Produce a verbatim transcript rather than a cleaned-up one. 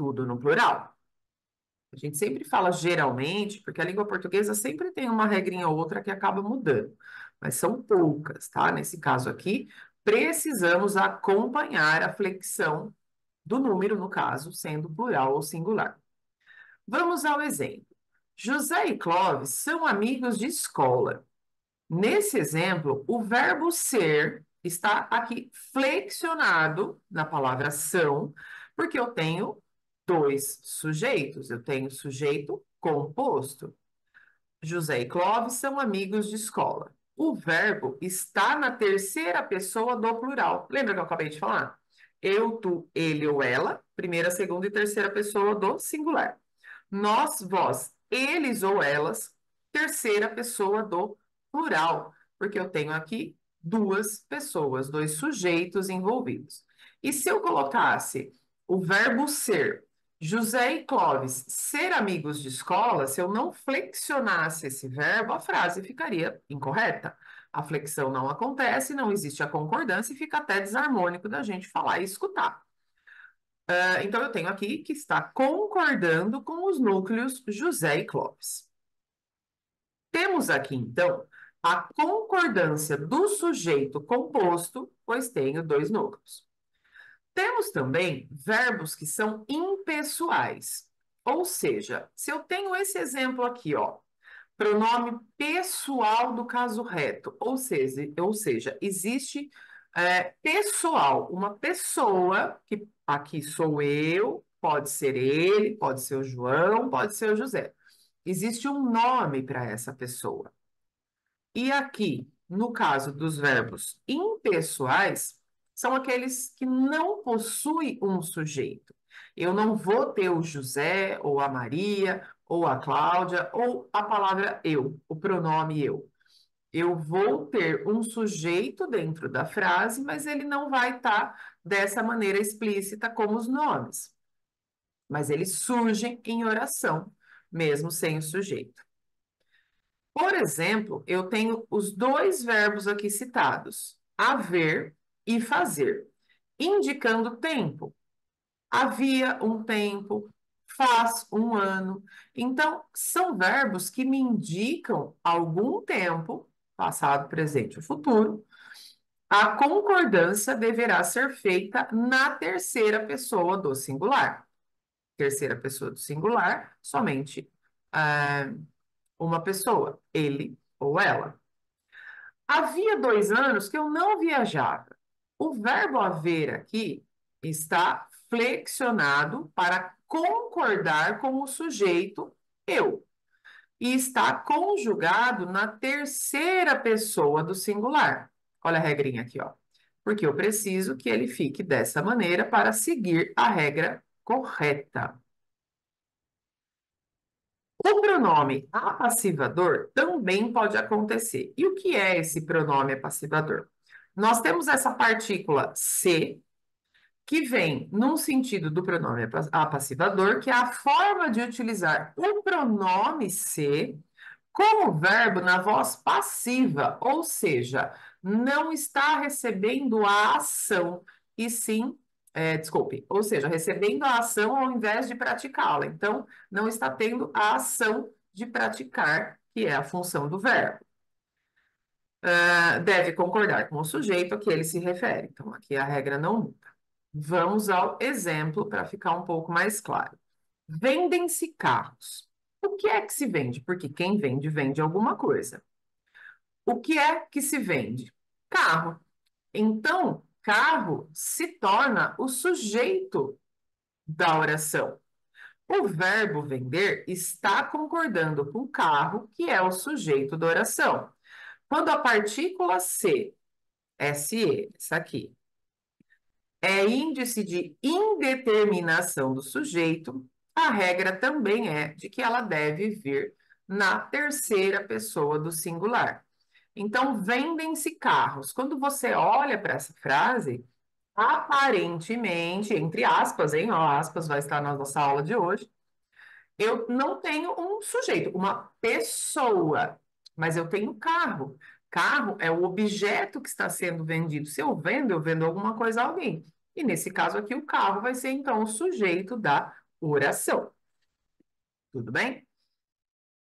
tudo no plural. A gente sempre fala geralmente, porque a língua portuguesa sempre tem uma regrinha ou outra que acaba mudando, mas são poucas, tá? Nesse caso aqui, precisamos acompanhar a flexão do número, no caso, sendo plural ou singular. Vamos ao exemplo. José e Clóvis são amigos de escola. Nesse exemplo, o verbo ser está aqui flexionado na palavra são, porque eu tenho dois sujeitos. Eu tenho sujeito composto. José e Clóvis são amigos de escola. O verbo está na terceira pessoa do plural. Lembra que eu acabei de falar? Eu, tu, ele ou ela, primeira, segunda e terceira pessoa do singular. Nós, vós, eles ou elas, terceira pessoa do plural, porque eu tenho aqui duas pessoas, dois sujeitos envolvidos. E se eu colocasse o verbo ser, José e Clóvis, ser amigos de escola, se eu não flexionasse esse verbo, a frase ficaria incorreta. A flexão não acontece, não existe a concordância e fica até desarmônico da gente falar e escutar. Uh, então, eu tenho aqui que está concordando com os núcleos José e Clóvis. Temos aqui, então, a concordância do sujeito composto, pois tenho dois núcleos. Temos também verbos que são impessoais. Ou seja, se eu tenho esse exemplo aqui, ó, pronome pessoal do caso reto, ou seja, ou seja existe é, pessoal, uma pessoa, que aqui sou eu, pode ser ele, pode ser o João, pode ser o José. Existe um nome para essa pessoa. E aqui, no caso dos verbos impessoais, são aqueles que não possuem um sujeito. Eu não vou ter o José, ou a Maria, ou a Cláudia, ou a palavra eu, o pronome eu. Eu vou ter um sujeito dentro da frase, mas ele não vai estar dessa maneira explícita como os nomes. Mas eles surgem em oração, mesmo sem o sujeito. Por exemplo, eu tenho os dois verbos aqui citados, haver e fazer, indicando tempo. Havia um tempo, faz um ano. Então, são verbos que me indicam algum tempo, passado, presente ou futuro. A concordância deverá ser feita na terceira pessoa do singular. Terceira pessoa do singular, somente ah, uma pessoa, ele ou ela. Havia dois anos que eu não viajava. O verbo haver aqui está flexionado para concordar com o sujeito eu e está conjugado na terceira pessoa do singular. Olha a regrinha aqui, ó. Porque eu preciso que ele fique dessa maneira para seguir a regra correta. O pronome apassivador também pode acontecer. E o que é esse pronome apassivador? Nós temos essa partícula se, que vem num sentido do pronome apassivador, que é a forma de utilizar o pronome se como verbo na voz passiva, ou seja, não está recebendo a ação, e sim, é, desculpe, ou seja, recebendo a ação ao invés de praticá-la. Então, não está tendo a ação de praticar, que é a função do verbo. Uh, deve concordar com o sujeito a que ele se refere. Então, aqui a regra não muda. Vamos ao exemplo para ficar um pouco mais claro. Vendem-se carros. O que é que se vende? Porque quem vende, vende alguma coisa. O que é que se vende? Carro. Então, carro se torna o sujeito da oração. O verbo vender está concordando com carro, que é o sujeito da oração. Quando a partícula se, se, essa aqui, é índice de indeterminação do sujeito, a regra também é de que ela deve vir na terceira pessoa do singular. Então, vendem-se carros. Quando você olha para essa frase, aparentemente, entre aspas, hein? Ó, aspas vai estar na nossa aula de hoje, eu não tenho um sujeito, uma pessoa, mas eu tenho carro. Carro é o objeto que está sendo vendido. Se eu vendo, eu vendo alguma coisa a alguém. E nesse caso aqui, o carro vai ser, então, o sujeito da oração. Tudo bem?